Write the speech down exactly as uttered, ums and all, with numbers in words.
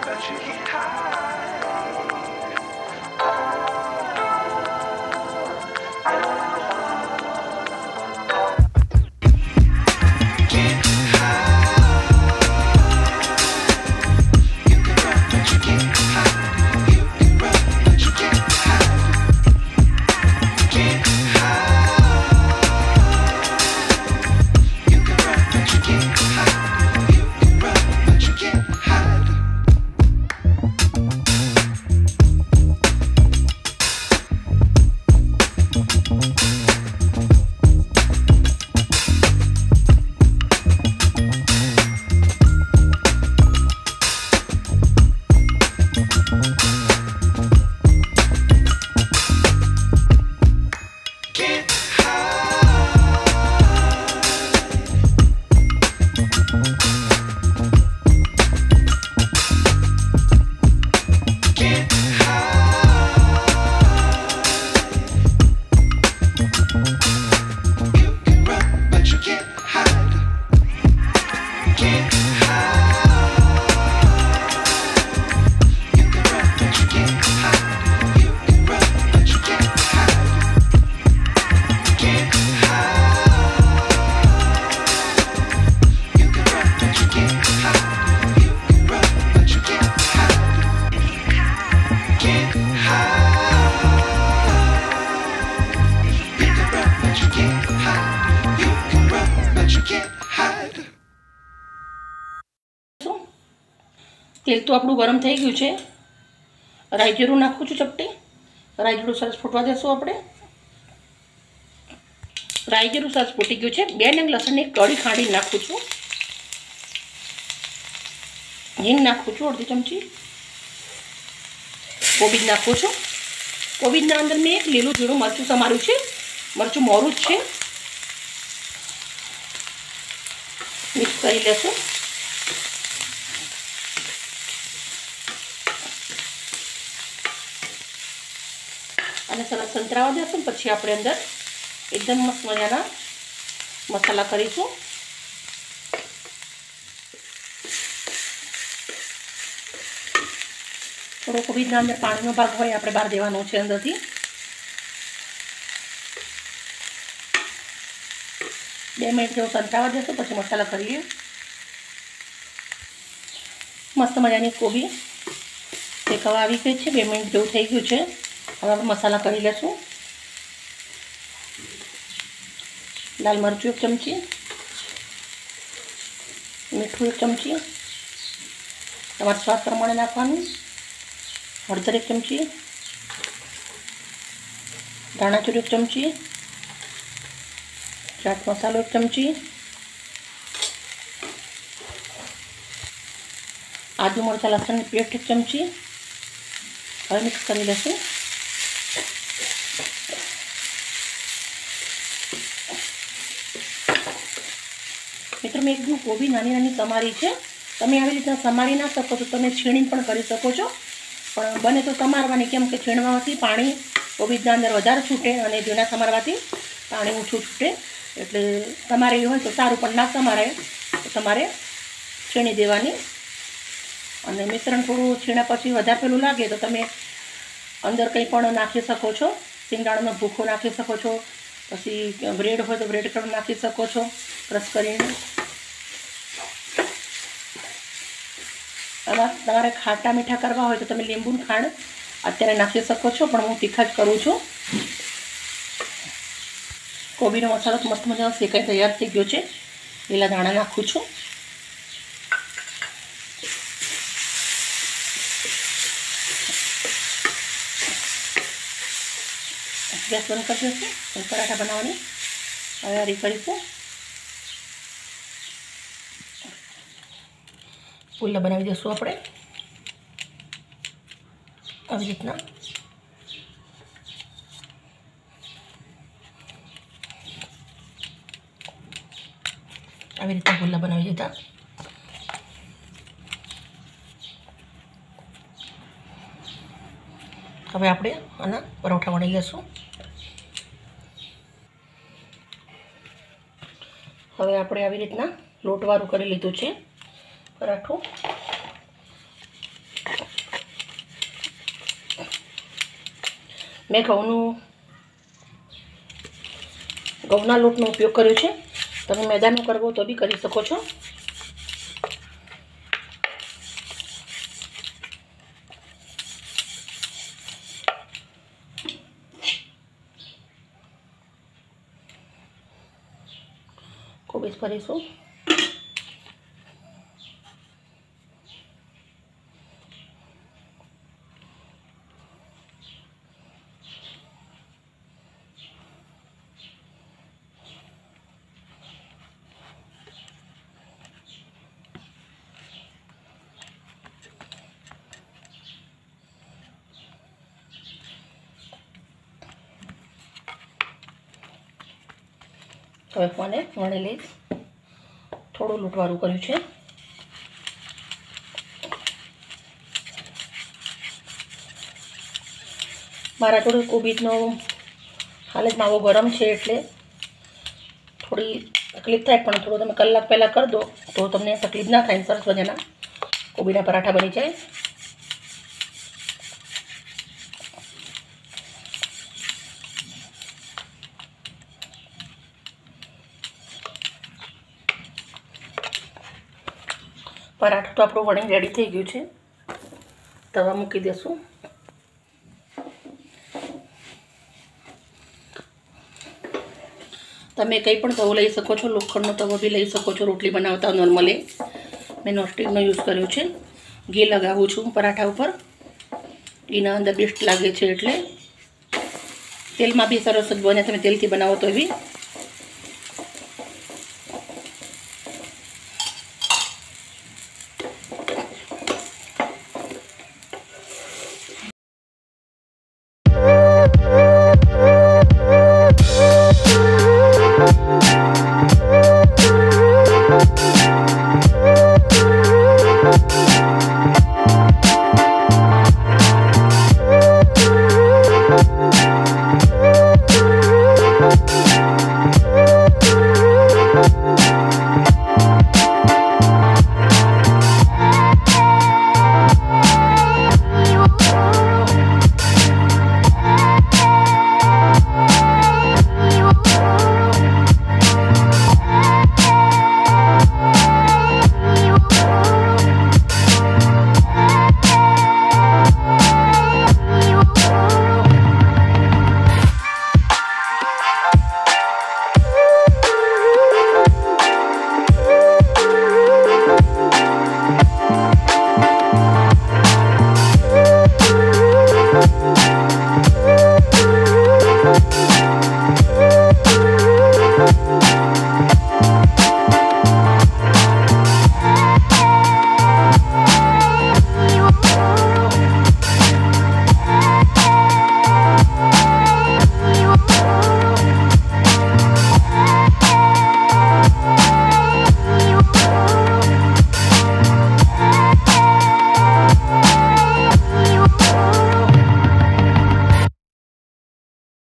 तेल तो આપણું ગરમ થઈ ગયું છે। રાઈ જીરું નાખું છું ચપટી। રાઈ જીરું સરસ ફૂટવા દેશું આપણે। રાઈ જીરું સરસ ફૂટી ગયું છે। બે નંગ લસણની કળી ખાંડી નાખું છું। હિંગ નાખું છું અડધી ચમચી। કોબીજ નાખું છું। કોબીજના અંદર મેં એક લીલું ઝીણું મરચું સમાર્યું છે। મરચું મોરું જ છે। મિક્સ કરી લેશું। અને સરસ સંતરાવા દેશું। પછી આપણે અંદર એકદમ મસ્ત મજાના મસાલા કરીશું। થોડો કોબીજના અંદર પાણીનો ભાગ હોય આપણે બહાર દેવાનો છે અંદરથી। બે મિનિટ જેવું સંતરાવા દેશું પછી મસાલા કરીએ। મસ્ત મજાની કોબી શેકાવા આવી ગઈ છે। બે મિનિટ જેવું થઈ ગયું છે। હવે આપણે મસાલા કરી લેશું। લાલ મરચું એક ચમચી, મીઠું એક ચમચી, તમારા સ્વાદ પ્રમાણે નાખવાનું, હળદર એક ચમચી, ધાણાચૂર એક ચમચી, ચાટ મસાલો એક ચમચી, આદુ મરચાં લસણની પેસ્ટ એક ચમચી। હવે મિક્સ કરી લેશું। મિત્રો મેં એકદમ કોબી નાની નાની સમારી છે। તમે આવી રીતના સમારી ના શકો તો તમે છીણીને પણ કરી શકો છો, પણ બને તો સમારવાની, કેમ કે છીણવાથી પાણી કોબીજના અંદર વધારે છૂટે અને ઝીણા સમારવાથી પાણી ઓછું છૂટે। એટલે સમારેલી હોય તો સારું, પણ ના સમારાય તો તમારે છીણી દેવાની। અને મિશ્રણ થોડું છીણા પછી વધારે પેલું લાગે તો તમે અંદર કંઈ પણ નાખી શકો છો। સિંગદાણાનો ભૂકો નાખી શકો છો, પછી બ્રેડ હોય તો બ્રેડ ક્રમ્બ નાખી શકો છો ક્રશ કરીને। આમાં તમારે ખાટા મીઠા કરવા હોય તો તમે લીંબુનું ખાંડ અત્યારે નાખી શકો છો, પણ હું તીખા જ કરું છું। કોબીનો મસાલો મસ્ત મજાનો શેકાઈ તૈયાર થઈ ગયો છે। લીલા ધાણા નાખું છું। ગેસ બંધ કરી દઈશું। પરાઠા બનાવવાની તૈયારી કરીશું। પુલ્લા બનાવી દઈશું આપણે આવી રીતના। આવી રીતના પુલ્લા બનાવી દીધા। હવે આપણે આના પરોઠા વણી લઈશું। હવે આપણે આવી રીતના લોટવાળું કરી લીધું છે પરાઠું। મેં ઘઉંનું ઘઉંના લોટનો ઉપયોગ કર્યો છે. તમે મેદાનો કરવો તો બી કરી શકો છો. કોબીજ ભરીશું. હવે મને વણી લઈશ. થોડું લૂંટવાળું કર્યું છે. મારા જોડે કોબીજનો હાલ જ માવો ગરમ છે એટલે થોડી તકલીફ થાય, પણ થોડું તમે કલાક પહેલાં કરી દો તો તમને તકલીફ ના થાય. સરસ મજાના કોબીના પરાઠા બની જાય. પરાઠું તો આપણું વણી રેડી થઈ ગયું છે. તવા મૂકી દેશું. તમે કંઈ પણ તવો લઈ શકો છો. લોખંડનો તવો બી લઈ શકો છો. રોટલી બનાવતા નોર્મલી મેં નોનસ્ટિકનો યુઝ કર્યો છે. ઘી લગાવું છું પરાઠા ઉપર. ઘીના અંદર બેસ્ટ લાગે છે એટલે. તેલમાં બી સરસ જ બને. તમે તેલથી બનાવો તો બી